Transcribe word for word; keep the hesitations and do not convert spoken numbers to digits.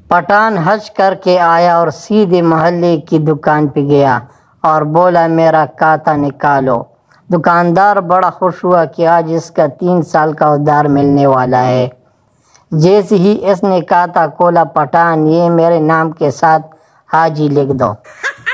पठान हज करके आया और सीधे मोहल्ले की दुकान पे गया और बोला, मेरा खाता निकालो। दुकानदार बड़ा खुश हुआ कि आज इसका तीन साल का उधार मिलने वाला है। जैसे ही इसने खाता खोला, पठान, ये मेरे नाम के साथ हाजी लिख दो।